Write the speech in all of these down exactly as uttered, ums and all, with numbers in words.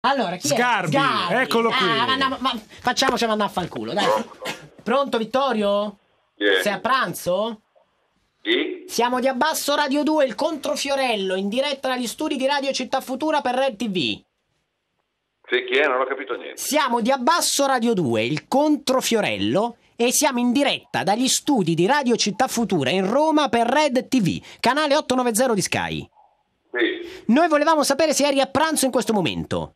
Allora, chi Sgarbi, è? Sgarbi, eccolo qui. Ah, ma, ma, facciamoci mandare a far culo, dai. Pronto, Vittorio? Yeah. Sei a pranzo? Sì? Siamo di Abbasso Radio due, il controfiorello, in diretta dagli studi di Radio Città Futura per Red T V. Sì, chi è? Non ho capito niente. Siamo di Abbasso Radio due, il controfiorello, e siamo in diretta dagli studi di Radio Città Futura in Roma per Red T V, canale ottocentonovanta di Sky. Sì. Noi volevamo sapere se eri a pranzo in questo momento.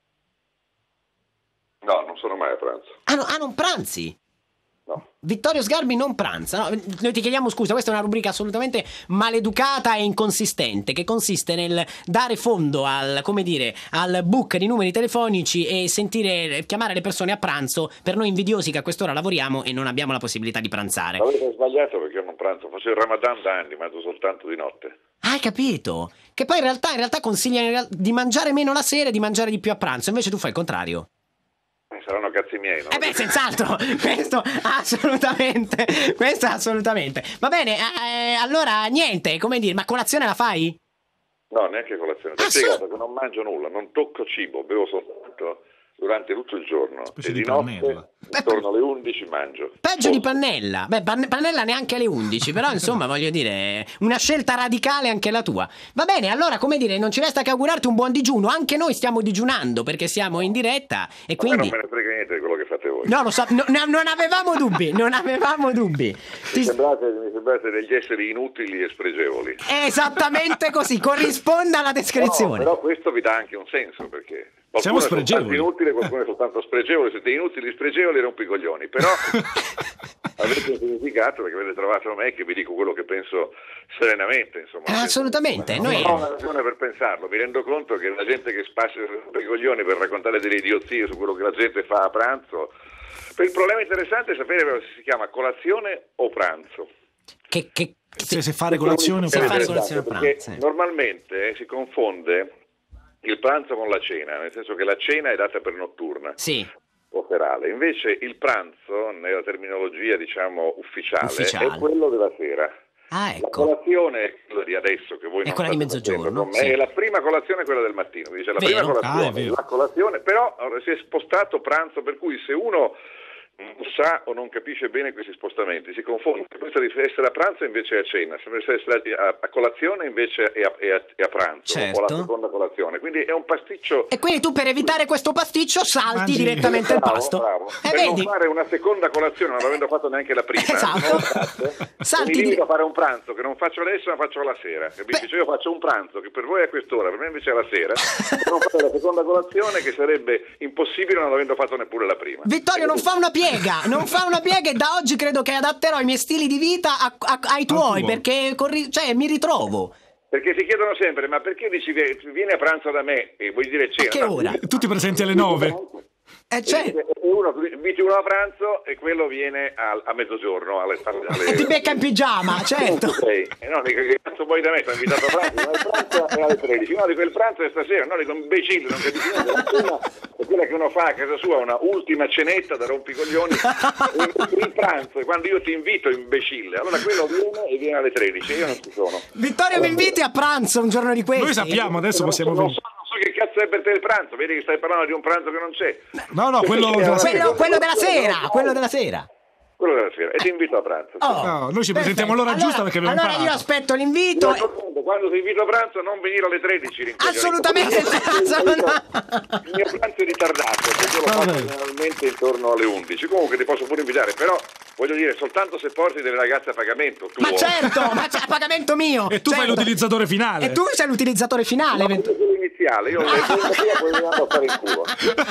No, non sono mai a pranzo. Ah, no, ah non pranzi? No. Vittorio Sgarbi non pranza, no? Noi ti chiediamo scusa, questa è una rubrica assolutamente maleducata e inconsistente, che consiste nel dare fondo al, come dire, al book di numeri telefonici e sentire, chiamare le persone a pranzo, per noi invidiosi che a quest'ora lavoriamo e non abbiamo la possibilità di pranzare. Avete sbagliato perché io non pranzo, facevo il Ramadan da anni, mangio soltanto di notte. Hai capito? Che poi in realtà, in realtà consiglia di mangiare meno la sera e di mangiare di più a pranzo, invece tu fai il contrario. Eh, saranno cazzi miei, no? Eh beh, senz'altro, questo assolutamente, questo assolutamente. Va bene, eh, allora niente, come dire, ma colazione la fai? No, neanche colazione. Ti ho Ah, spiegato sì? che non mangio nulla, non tocco cibo, bevo soltanto durante tutto il giorno. Specie e di di pannella. notte, intorno alle undici, mangio. Peggio di Oltre. Pannella. Beh, Pan- Pannella neanche alle undici, però insomma voglio dire, una scelta radicale anche la tua. Va bene, allora come dire, non ci resta che augurarti un buon digiuno. Anche noi stiamo digiunando perché siamo in diretta e A me quindi... non me ne frega niente di quello che fate voi. No, lo so, no, no, non avevamo dubbi, non avevamo dubbi. Mi Ti- sembrate, mi sembrate degli esseri inutili e spregevoli. Esattamente così, corrisponda alla No, descrizione. però questo vi dà anche un senso, perché Siamo qualcuno è soltanto spregevoli. inutile, qualcuno è soltanto spregevole. Siete inutili, spregevoli e rompicoglioni. Però avete un significato perché avete trovato me che vi dico quello che penso serenamente, insomma. Eh, assolutamente, noi... Non ho una ragione per pensarlo, mi rendo conto che la gente che spazia i coglioni per raccontare delle idiozie su quello che la gente fa a pranzo. Il problema interessante è sapere se si chiama colazione o pranzo. Che, che, Se, se fare colazione o Se fare pranzo. colazione o Perché pranzo, eh. normalmente si confonde il pranzo con la cena, nel senso che la cena è data per notturna Sì, o serale, invece il pranzo nella terminologia diciamo ufficiale, Ufficiale. è quello della sera. ah La ecco. colazione è quella di adesso che voi È non quella di state facendo mezzogiorno, con me, sì. e la prima colazione è quella del mattino, quindi c'è la Vero. prima colazione, Ah, è vero. la colazione, però ora, si è spostato pranzo, per cui se uno non sa o non capisce bene questi spostamenti, si confonde, pensa di essere a pranzo invece è a cena, sembra essere a, a colazione invece è a, è a, è a pranzo, Certo. o la seconda colazione, quindi è un pasticcio. E quindi tu per evitare questo pasticcio salti Mangi- direttamente il Bravo, pasto. bravo. E Per vedi? non fare una seconda colazione non avendo fatto neanche la prima, Esatto. eh, Salti mi limito di- a fare un pranzo che non faccio adesso ma faccio la sera, capisci? Beh. Cioè io faccio un pranzo che per voi è a quest'ora, per me invece è la sera, per non fare la seconda colazione che sarebbe impossibile non avendo fatto neppure la prima. Vittorio non fa una piega, non fa una piega, e da oggi credo che adatterò i miei stili di vita a- a- ai tuoi, tuo. perché corri- cioè, mi ritrovo. Perché ti chiedono sempre, ma perché dici vi- vieni a pranzo da me e vuoi dire cena? che No, ora? Tu ti presenti alle nove. Eh, E cioè, dice- e uno, inviti uno a pranzo e quello viene al- a mezzogiorno alle, alle... ti becca in pigiama, certo. Sei. E no, dico, che cazzo vuoi da me? Ti ho invitato a pranzo, ma il pranzo è alle tredici. No, dico, il pranzo è stasera. No, dico, imbecille, non capisci niente. La cena è quella che uno fa a casa sua, una ultima cenetta da rompicoglioni. E il pranzo è quando io ti invito, imbecille. Allora quello viene e viene alle tredici. Io non ci sono. Vittorio, mi inviti a pranzo un giorno di questi? Noi sappiamo, adesso Non, possiamo non venire. so, non so che cazzo è per te il pranzo. Vedi che stai parlando di un pranzo che non c'è. No, no, quello Quello- della sera. Quello, quello della sera, quello della sera. Quello della sera. E ti invito a pranzo. Oh, No, noi ci perfetto. presentiamo all'ora Allora- giusta perché abbiamo Allora io imparato. aspetto l'invito. Mi raccomando, quando ti invito a pranzo non venire alle tredici. rincoglionito. Assolutamente. Il mio pranzo è ritardato perché io lo Va faccio bene. generalmente intorno alle undici. Comunque ti posso pure invitare, però voglio dire soltanto se porti delle ragazze a pagamento. Tu Ma certo, ma c'è a pagamento mio. E tu fai certo. l'utilizzatore finale. E tu sei l'utilizzatore finale. No, event- io sono iniziale, io le poi mi vado a fare il culo.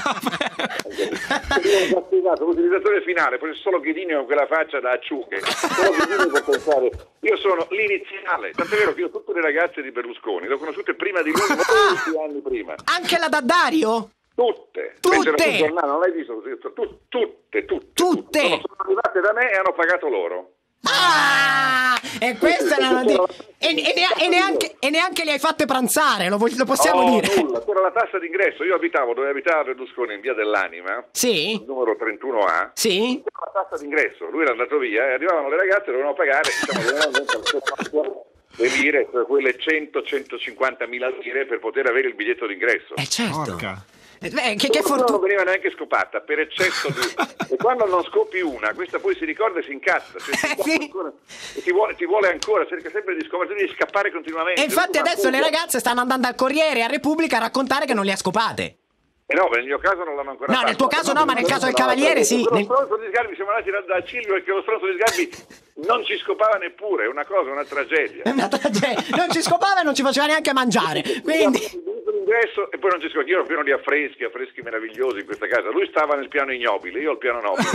Io ho già spiegato, l'utilizzatore finale, poi solo Ghedini con quella faccia da acciughe. Solo Ghedini può pensare, io sono l'iniziale, tant'è vero che io tutte le ragazze di Berlusconi le ho conosciute prima di lui, molti anni prima. Anche la Daddario? Tutte, Tutte? C'era sul giornale, non l'hai visto? Tu- Tutte, tutte, Tutte? Sono, sono arrivate da me e hanno pagato loro. Ah! E questa è la notizia. E, e, nea- e neanche, e neanche le hai fatte pranzare, lo, voglio- lo possiamo No, dire. nulla, c'era la tassa d'ingresso. Io abitavo dove abitava Berlusconi, in via dell'Anima, Sì? numero trentuno A. Sì? C'era la tassa d'ingresso, lui era andato via e arrivavano le ragazze e dovevano pagare, diciamo, dovevano le lire, cioè quelle cento centocinquanta mila lire per poter avere il biglietto d'ingresso. Eh certo. Porca. Beh, che, che Una fortuna. non veniva neanche scopata per eccesso di... e quando non scopi una, questa poi si ricorda e si incazza, cioè, si Eh, sì. ancora, e ti vuole, ti vuole ancora, cerca sempre di scopare, devi scappare continuamente. E infatti Una adesso le fuga. ragazze stanno andando al Corriere e a Repubblica a raccontare che non le ha scopate. Eh no, nel mio caso non l'hanno ancora No, fatto. nel tuo caso no, ma nel caso del Cavaliere sì. Lo Nel- stronzo di Sgarbi, siamo andati da, da Cilio perché lo stronzo di Sgarbi non ci scopava neppure, è una cosa, una tragedia. È una tragedia. Non ci scopava e non ci faceva neanche mangiare. Quindi. L'ingresso e poi non ci scopava. Io ero pieno di affreschi, affreschi meravigliosi in questa casa. Lui stava nel piano ignobile, io al piano nobile.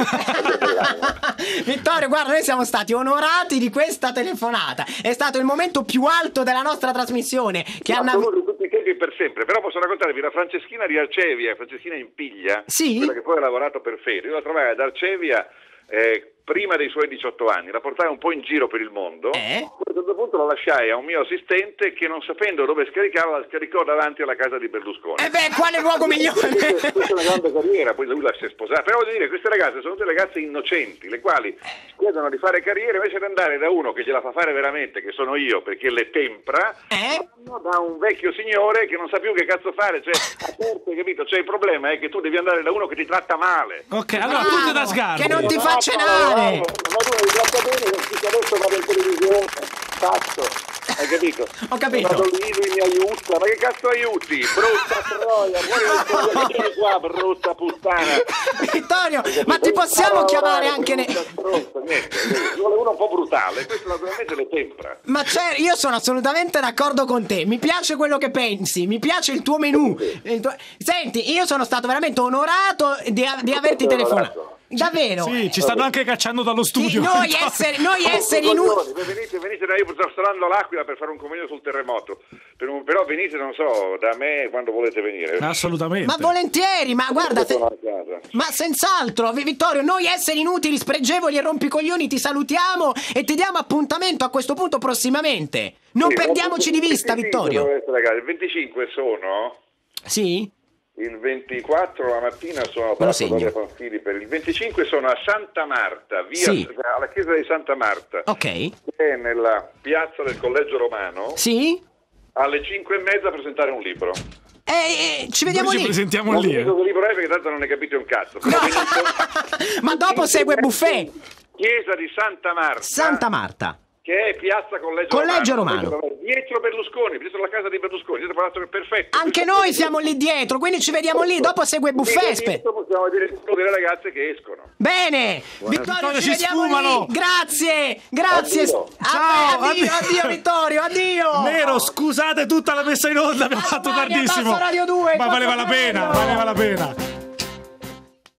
Vittorio, guarda, noi siamo stati onorati di questa telefonata. È stato il momento più alto della nostra trasmissione. Che Ma hanno. sono di tutti i tempi per sempre. Però posso raccontarvi la Franceschina di Arcevia, Franceschina in Piglia, Sì? quella che poi ha lavorato per Fede. Io la trovai ad Arcevia eh, prima dei suoi diciotto anni, la portai un po' in giro per il mondo. Eh? A un certo punto la lasciai a un mio assistente che, non sapendo dove scaricava, la scaricò davanti alla casa di Berlusconi. Eh beh, quale luogo migliore? Questa è una grande carriera, poi lui la si è sposata. Però voglio dire, queste ragazze sono tutte ragazze innocenti, le quali chiedono di fare carriera invece di andare da uno che gliela fa fare veramente, che sono io, perché le tempra, Eh? vanno da un vecchio signore che non sa più che cazzo fare. Cioè, a parte, capito? Cioè, il problema è che tu devi andare da uno che ti tratta male. Ok, allora Bravo, punto da Sgarbi. che non ti fa No, cenare. no, no, ma tu mi tratta bene perché adesso vado in televisione, cazzo. Hai capito? Ho capito. Vado lì, lui mi aiuta. Ma che cazzo aiuti? Brutta troia, fuori dal qua, brutta puttana. Vittorio, ma ti possiamo chiamare anche ne... Stronza, niente, ci vuole uno un po' brutale, questo naturalmente le tempra. Ma c'è, io sono assolutamente d'accordo con te. Mi piace quello che pensi, mi piace il tuo menù. Il tuo- Senti, io sono stato veramente onorato di, di averti telefonato. Davvero? Sì, ci stanno anche cacciando dallo Sì, studio. noi esseri, noi esseri inutili. Venite, venite da io sto storando l'Aquila per fare un convegno sul terremoto. Per un- però venite, non so, da me quando volete venire. Assolutamente. Ma volentieri, ma guarda, se- Sono a casa. ma senz'altro, Vi- Vittorio, noi esseri inutili, spregevoli e rompicoglioni ti salutiamo e ti diamo appuntamento a questo punto prossimamente. Non Sì, perdiamoci di vista, il venticinque Vittorio. dovrebbe essere, ragazzi. Il venticinque sono... Sì? Il ventiquattro la mattina sono a lo Palazzo segno. Doria Pamphili, per il venticinque sono a Santa Marta, via Sì. alla chiesa di Santa Marta, Ok. che è nella piazza del Collegio Romano, Sì? alle cinque e mezza a presentare un libro. Eh, eh, ci vediamo Noi ci lì. presentiamo Non lì. vi eh. dico che libro è perché tanto non ne capite un cazzo. Però venite- Ma dopo segue buffet. Chiesa di Santa Marta, Santa Marta. che è piazza Collegio, Collegio Romano, Romano. dietro Berlusconi, dietro la casa di Berlusconi, dietro Palazzo Perfetto. Anche noi siamo lì dietro, quindi ci vediamo lì. Dopo segue buffet. Sì, spe- dietro possiamo vedere tutte le ragazze che escono. Bene, Vittorio, Vittorio, ci ci vediamo sfumano. lì. Grazie, grazie. Addio. A- Ciao, addio, addio. addio, Vittorio, addio. Nero, scusate tutta la messa in onda, abbiamo Ma fatto domani tardissimo. abbassa Radio due, Ma valeva la quattro pena, bello. valeva la pena.